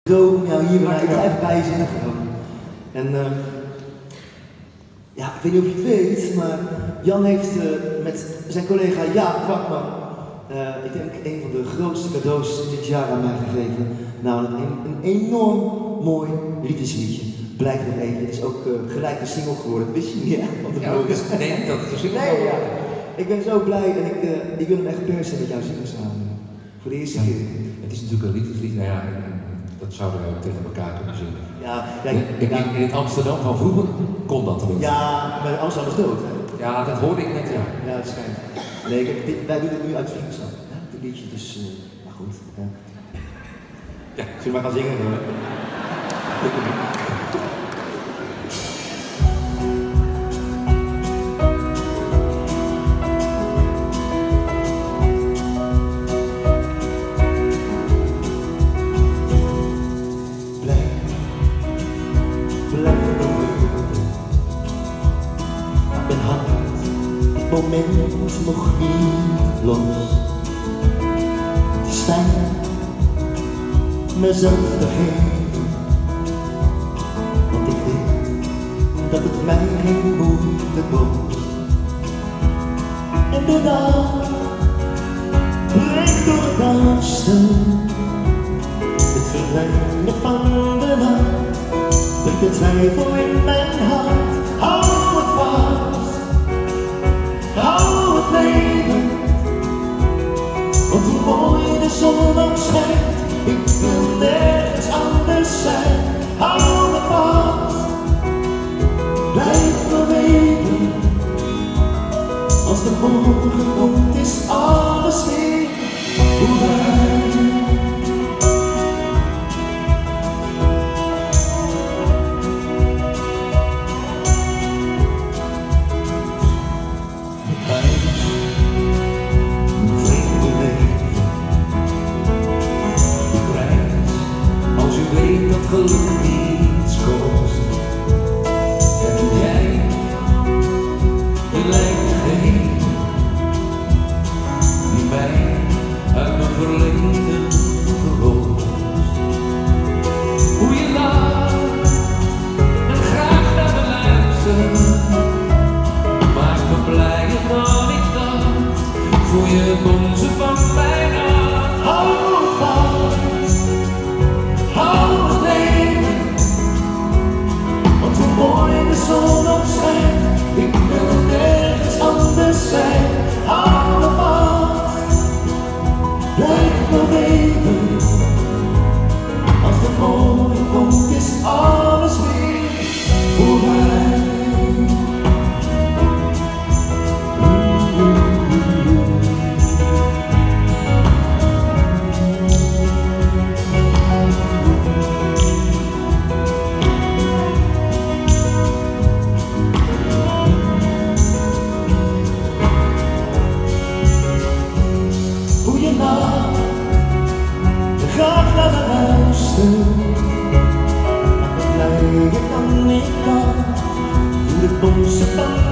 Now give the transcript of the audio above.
Zo, ja, hier ben ik ga even bij je zitten. En ja, ik weet niet of je het weet, maar Jan heeft met zijn collega Jaap Kwakman, ik denk een van de grootste cadeaus dit jaar aan mij gegeven. Namelijk een enorm mooi liefdesliedje. Blijf nog even, het is ook gelijk een single geworden, dat wist je niet, hè? Ja, nee, dat is een single. Nee, ja. Ik ben zo blij en ik wil hem echt per se met jou zingen samen. Voor de eerste keer. Het is natuurlijk een liefdeslied, nou ja, dat zouden we ook tegen elkaar kunnen zingen. Ja, in het Amsterdam van vroeger kon dat tenminste. Ja, maar Amsterdam is dood, hè? Ja, dat hoorde ik net, ja. Ja, dat schijnt. Nee, kijk, wij doen het nu uit vriendschap, dit liedje, dus, maar goed. Ja, zullen we maar gaan zingen, hoor? Het moment nog niet los. Het is fijn mezelf te geven, want ik weet dat het mij geen moeite kost. En de dag breekt door het duister, het verdwijnen van de nacht, brengt de twijfel in mijn hart. Hou het vast, hou het leven, want hoe mooi de zon ook schijnt, ik wil nergens anders zijn. Hou me vast, blijf me leven, als de morgen komt is alles weer voorbij. Geluk niets kost. En jij, je lijkt degene die mij uit mijn verleden verlost. Hoe je lacht en graag naar me luistert, maakt me blijer dan ik dacht. Voel je het bonzen van mijn hart. Hou vast, hou het leven, want hoe mooi de zon ook schijnt, ik wil nergens anders zijn. Hou me vast, blijf me leven, als de morgen komt is alles weer voorbij. Graag naar me luisteren, maar blij ik dan niet kan, voel het bonzen van